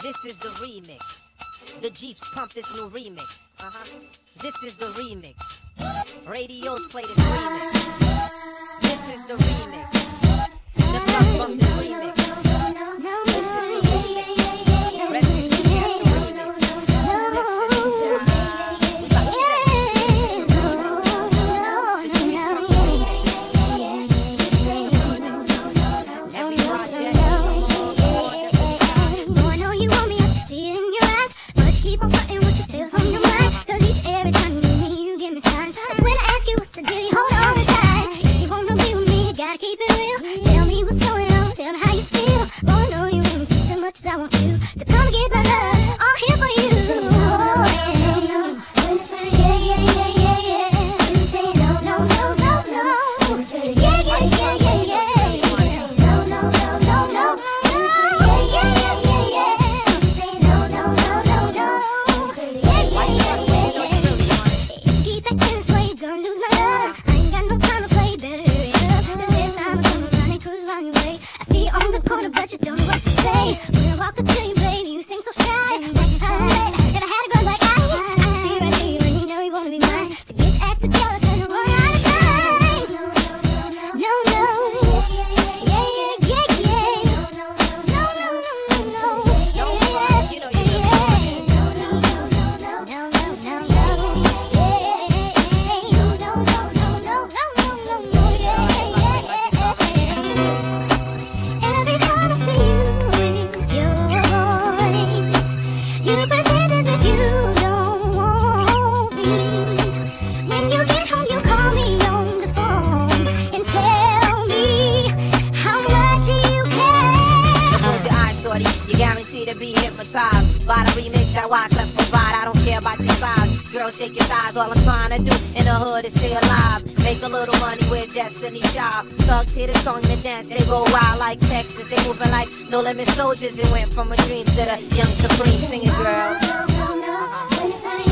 This is the remix. The Jeeps pump this new remix. This is the remix. Radios play this remix. This is the remix. The clubs pump this remix. This is the remix. Refugees have the remix. Destiny's Child. We about to set it. This is the remix. The streets pump the remix. This is the remix. Every project. Keep on fighting what you feel from your mind. Cause each every time you meet me, you give me signs. And when I ask you what's the deal, you hold on tight. If you wanna be with me, you gotta keep it real. Tell me what's going on, tell me how you feel. Boy, I know you want me just as much as I want you. So come and get my love, all here for you. Oh, yeah. When it's ready, yeah, yeah, yeah, yeah, yeah. When you say no, no, no, no, no. When it's ready, yeah, yeah, yeah, yeah, yeah. When you say no, no, no, no, no. When it's ready, yeah, yeah, yeah, yeah, yeah. When you say no, no, no, no, no. But you don't know what to say. When I walk up to you, baby, you seem so shy. Like you're trying to late, that I had a girl like I can see right through you, and you know you wanna be mine. So get your act together, cause you're running out of time. No, no, yeah, yeah, yeah, yeah. No, no, no, no, no. Don't cry, you know you no, no, no, no, no, no, no, no. No, no, no, no, no, no, no, yeah. You're guaranteed to be hypnotized by the remix that Wyclef provide. I don't care about your size. Girl, shake your thighs. All I'm trying to do in the hood is stay alive. Make a little money with Destiny's Child. Thugs hear the song and dance. They go wild like Texas. They moving like No Limit Soldiers. It went from a dream to the young supreme. Sing it, girl. When it's ready,